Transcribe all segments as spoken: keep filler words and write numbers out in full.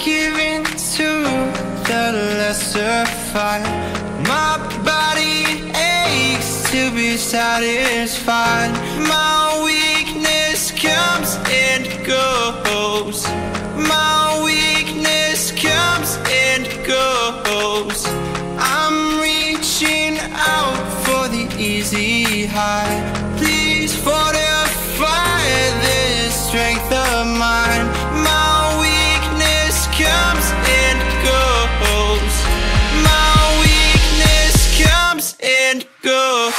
give in to the lesser fight. My body aches to be satisfied. My weakness comes and goes. My weakness comes and goes. I'm reaching out for the easy high. Please fortify this strength of mine. My weakness comes and goes. My weakness comes and goes.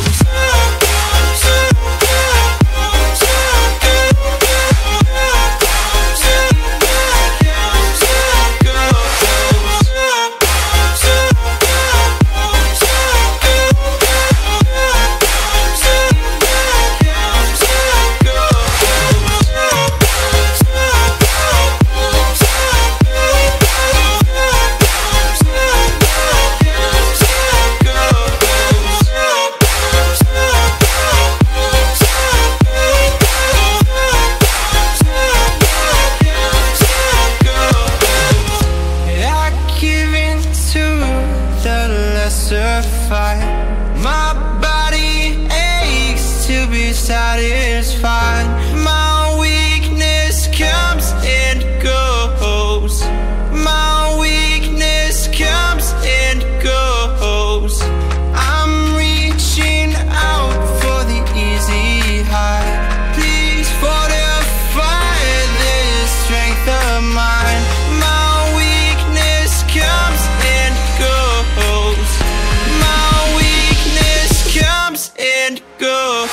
My body aches to be satisfied. My weakness comes and goes. My weakness comes and goes. I'm reaching out for the easy high. Please fortify this strength of mine. My weakness comes and goes. My weakness comes and goes.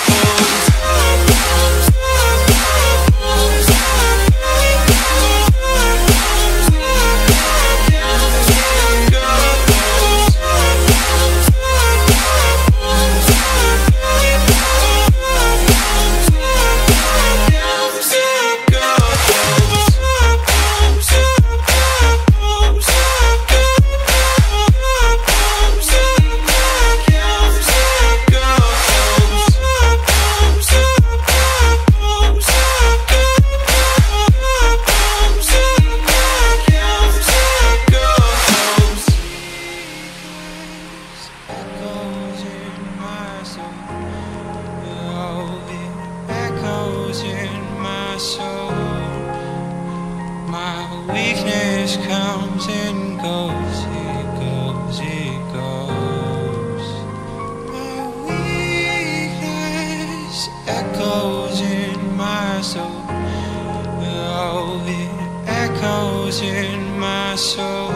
Weakness comes and goes, it goes, it goes. My weakness echoes in my soul. Oh, it echoes in my soul.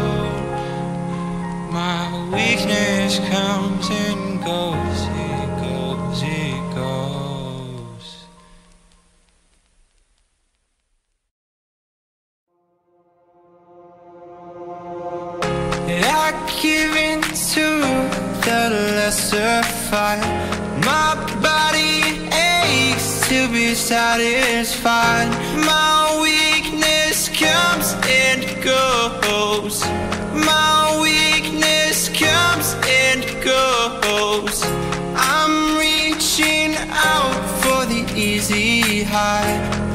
My weakness comes and goes, it goes, it goes. I give in to the lesser fight. My body aches to be satisfied. My weakness comes and goes. My weakness comes and goes. I'm reaching out for the easy high.